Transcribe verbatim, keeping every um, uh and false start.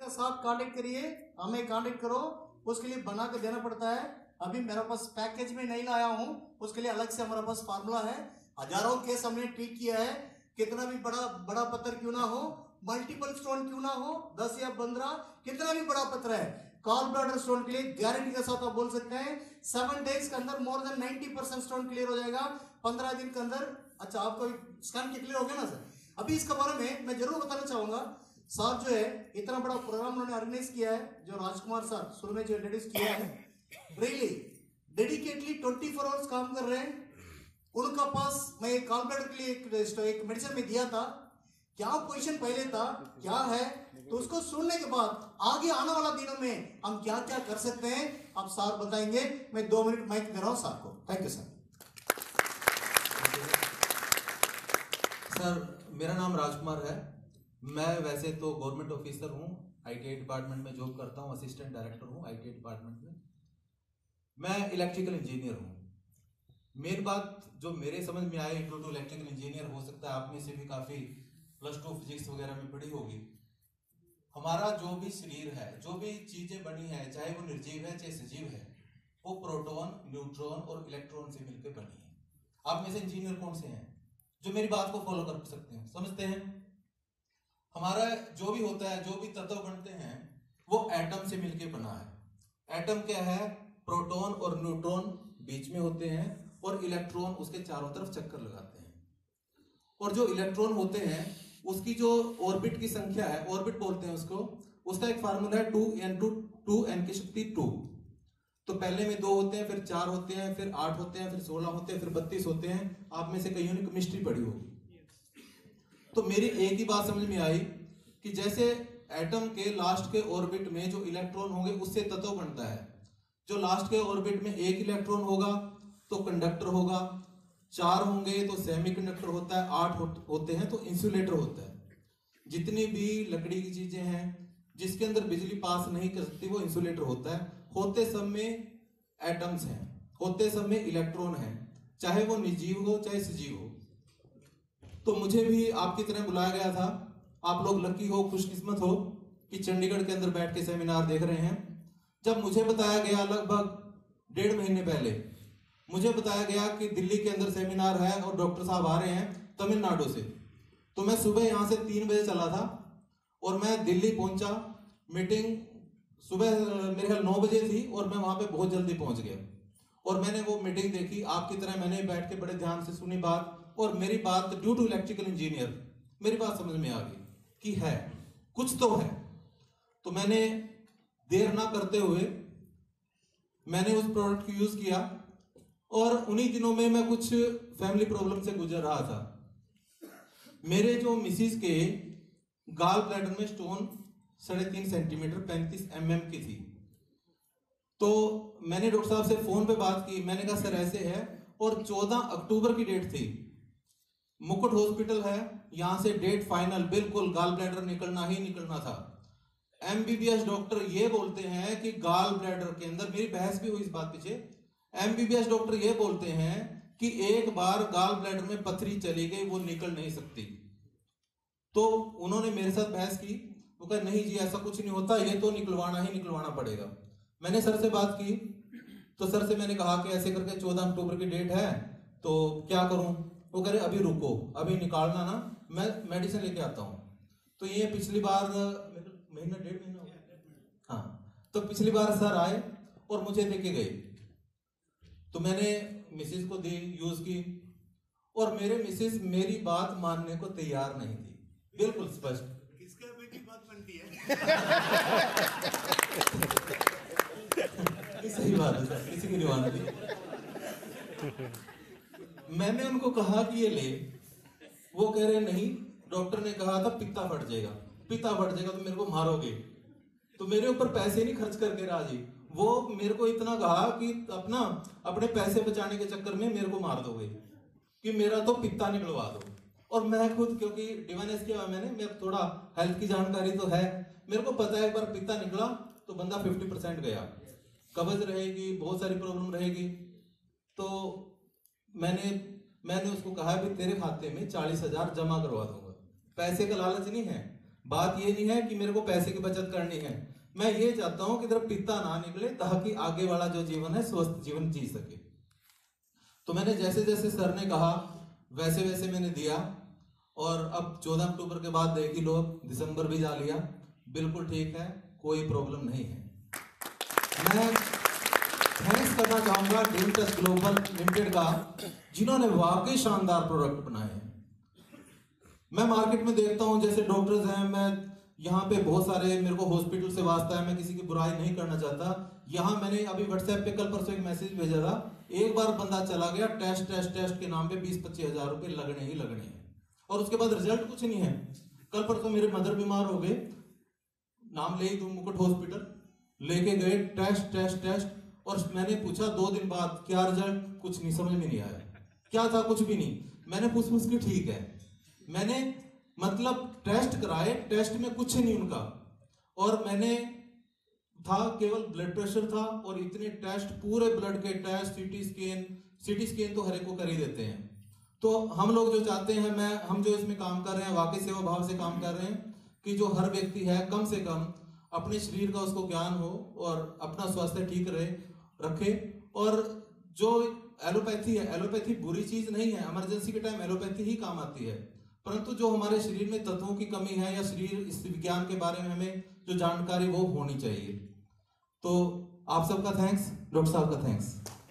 के साथ कांटेक्ट करिए, हमें कांटेक्ट करो, उसके लिए बना के देना पड़ता है। अभी मेरे पास पैकेज में नहीं लाया हूं, उसके लिए अलग से हमारे पास फार्मूला है। हजारों केस हमने ट्रीट किया है, कितना भी बड़ा बड़ा पत्थर क्यों ना हो, मल्टीपल स्टोन क्यों ना हो, दस या पंद्रह, कितना भी बड़ा पत्थर है, गॉल ब्लैडर स्टोन के लिए गारंटी के साथ आप बोल सकते हैं सेवन डेज के अंदर more than ninety percent stone clear हो जाएगा, पंद्रह दिन के अंदर। अच्छा, आपको स्कैन क्लियर हो गया ना सर? अभी इसके बारे में मैं जरूर बताना चाहूंगा। साहब जो है इतना बड़ा प्रोग्राम उन्होंने ऑर्गेनाइज किया है, जो राजकुमार सर शुरू में जो इंट्रोड्यूस किया है, really dedicatedly twenty four hours काम कर रहे हैं। उनका पास मैं एक गॉल ब्लैडर के लिए एक, एक मेडिसिन में दिया था, क्या पोजीशन पहले था क्या है, तो उसको सुनने के बाद आगे आने वाला दिनों में हम क्या क्या कर सकते हैं आप सार बताएंगे। मैं दो मिनट माइक दे रहा हूं साहब को। Thank you sir. सर मेरा नाम राजकुमार है। मैं वैसे तो गवर्नमेंट ऑफिसर हूँ, आईटीआई डिपार्टमेंट में जॉब करता हूँ, असिस्टेंट डायरेक्टर हूँ आईटीआई डिपार्टमेंट में। मैं इलेक्ट्रिकल इंजीनियर हूँ। मेन बात जो मेरे समझ में आई, टू टू इलेक्ट्रिकल इंजीनियर, हो सकता है आप में से भी काफी प्लस टू फिजिक्स वगैरह में पढ़ी होगी। हमारा जो भी शरीर है, जो भी चीजें बनी है, चाहे वो निर्जीव है चाहे सजीव है, वो प्रोटॉन, न्यूट्रॉन और इलेक्ट्रॉन से मिलकर बनी है। आप में से इंजीनियर कौन से हैं जो मेरी बात को फॉलो कर सकते हैं, समझते हैं? हमारा जो भी होता है, जो भी तत्व बनते हैं, वो एटम से मिलकर बना है। एटम क्या है? प्रोटॉन और न्यूट्रॉन बीच में होते हैं और इलेक्ट्रॉन उसके चारों तरफ चक्कर लगाते हैं। और जो इलेक्ट्रॉन होते हैं उसकी जो ऑर्बिट की संख्या है, ऑर्बिट बोलते हैं उसको, उसका एक फार्मूला है two n two two n की शक्ति टू। तो पहले में दो होते हैं, फिर चार होते हैं, फिर आठ होते हैं, फिर सोलह होते हैं, फिर बत्तीस होते हैं। आप में से कईयों ने केमिस्ट्री पढ़ी होगी। तो मेरी एक ही बात समझ में आई कि जैसे एटम के लास्ट के ऑर्बिट में जो इलेक्ट्रॉन होंगे उससे तत्व बनता है। जो लास्ट के ऑर्बिट में एक इलेक्ट्रॉन होगा तो कंडक्टर होगा, चार होंगे तो सेमीकंडक्टर होता है, आठ हो, होते हैं तो इंसुलेटर होता है। जितनी भी लकड़ी की चीजें हैं जिसके अंदर बिजली पास नहीं कर सकती वो इंसुलेटर होता है। होते सब में एटम्स हैं, होते सब में इलेक्ट्रॉन हैं, चाहे वो निर्जीव हो चाहे सजीव हो। तो मुझे भी आपकी तरह बुलाया गया था। आप लोग लकी हो, खुशकिस्मत हो कि चंडीगढ़ के अंदर बैठ के सेमिनार देख रहे हैं। जब मुझे बताया गया लगभग डेढ़ महीने पहले, मुझे बताया गया कि दिल्ली के अंदर सेमिनार है और डॉक्टर साहब आ रहे हैं तमिलनाडु से, तो मैं सुबह यहाँ से तीन बजे चला था और मैं दिल्ली पहुंचा। मीटिंग सुबह मेरे ख्याल नौ बजे थी और मैं वहां पे बहुत जल्दी पहुंच गया और मैंने वो मीटिंग देखी। आपकी तरह मैंने बैठ के बड़े ध्यान से सुनी बात, और मेरी बात ड्यू टू इलेक्ट्रिकल इंजीनियर मेरी बात समझ में आ गई कि है कुछ तो है। तो मैंने देर ना करते हुए मैंने उस प्रोडक्ट को यूज किया और उन्हीं दिनों में मैं कुछ फैमिली प्रॉब्लम से गुजर रहा था। मेरे जो मिसिस के गाल ब्लैडर में स्टोन साढ़े तीन सेंटीमीटर पैंतीस एम एम की थी। तो मैंने डॉक्टर साहब से फोन पे बात की। मैंने कहा सर ऐसे है, और चौदह अक्टूबर की डेट थी। मुकुट हॉस्पिटल है, यहां से डेट फाइनल, बिल्कुल गाल ब्लैडर निकलना ही निकलना था। एमबीबीएस डॉक्टर ये बोलते हैं कि गाल ब्लैडर के अंदर, मेरी बहस भी हुई इस बात पीछे, एमबीबीएस डॉक्टर ये बोलते हैं कि एक बार गाल ब्लैडर में पथरी चली गई वो निकल नहीं सकती। तो उन्होंने मेरे साथ बहस की, वो कहा नहीं जी ऐसा कुछ नहीं होता, ये तो निकलवाना ही निकलवाना पड़ेगा। मैंने सर से बात की तो सर से मैंने कहा कि ऐसे करके चौदह अक्टूबर की डेट है तो क्या करूं। वो कह रहे अभी रुको, अभी निकालना ना, मैं मेडिसिन लेके आता हूं। तो ये पिछली बार महीना डेढ़ महीना हो गया, हाँ, तो पिछली बार सर आए और मुझे देके गए। तो मैंने मिसिस को दी, यूज की, और मेरे मिसिस मेरी बात मानने को तैयार नहीं थी, बिल्कुल स्पष्ट। किसके बेटी बात बनती है? सही बात है सर, किसी की नहीं मानती। मैंने उनको कहा कि ये ले, वो कह रहे नहीं, डॉक्टर ने कहा था पित्ता फट जाएगा, पित्ता फट जाएगा तो मेरे को मारोगे। तो मेरे ऊपर पैसे नहीं खर्च करके राजी, वो मेरे को इतना कहा कि अपना अपने पैसे बचाने के चक्कर में मेरे को मार दोगे, कि मेरा तो पित्ता निकलवा दो। और मैं खुद, क्योंकि डिवाइनेस किया मैंने, मेरे थोड़ा हेल्थ की जानकारी तो है, मेरे को पता है एक बार पित्ता निकला तो बंदा फिफ्टी परसेंट गया, कब्ज रहेगी, बहुत सारी प्रॉब्लम रहेगी। तो मैंने मैंने उसको कहा भी तेरे खाते में चालीस हजार जमा करवा दूंगा। पैसे का लालच नहीं है, बात ये नहीं है कि मेरे को पैसे की बचत करनी है, मैं ये चाहता हूं कि इधर पित्ता ना निकले ताकि आगे वाला जो जीवन है स्वस्थ जीवन जी सके। तो मैंने जैसे जैसे सर ने कहा वैसे वैसे मैंने दिया, और अब चौदह अक्टूबर के बाद देख ही लो, दिसंबर भी जा लिया, बिल्कुल ठीक है, कोई प्रॉब्लम नहीं है। मैं थैंक्स करना चाहूंगा ड्रीम टच ग्लोबल लिमिटेड का, जिन्होंने वाकई शानदार प्रोडक्ट बनाए हैं। मैं मार्केट में देखता हूं जैसे डॉक्टर्स हैं, मैं यहाँ पे बहुत सारे, मेरे को हॉस्पिटल से वास्ता है, मैं किसी की बुराई नहीं करना चाहता। यहाँ मैंने अभी व्हाट्सएप पे कल परसों एक मैसेज भेजा था, एक बार बंदा चला गया, टेस्ट टेस्ट टेस्ट के नाम पे बीस पच्चीस हजार रुपए लगने ही लगने हैं, और उसके बाद रिजल्ट कुछ नहीं है। कल परसों मेरे मदर बीमार हो गए, नाम ले ही दूं, मुकुट हॉस्पिटल लेके गए, टेस्ट टेस्ट टेस्ट, और मैंने पूछा दो दिन बाद क्या रिजल्ट, कुछ नहीं, समझ में नहीं आया क्या था, कुछ भी नहीं। मैंने पूछ पूछ के ठीक है, मैंने मतलब टेस्ट कराए, टेस्ट में कुछ नहीं उनका, और मैंने था केवल ब्लड प्रेशर था, और इतने टेस्ट, पूरे ब्लड के test, CT scan, CT scan तो हर एक को कर ही देते हैं। तो हम लोग जो चाहते हैं, मैं हम जो इसमें काम कर रहे हैं वाकई सेवा भाव से काम कर रहे हैं कि जो हर व्यक्ति है कम से कम अपने शरीर का उसको ज्ञान हो और अपना स्वास्थ्य ठीक रहे रखे। और जो एलोपैथी है, एलोपैथी बुरी चीज नहीं है, इमरजेंसी के टाइम एलोपैथी ही काम आती है, परंतु जो हमारे शरीर में तत्वों की कमी है या शरीर इस विज्ञान के बारे में हमें जो जानकारी वो होनी चाहिए। तो आप सबका थैंक्स, डॉक्टर साहब का थैंक्स।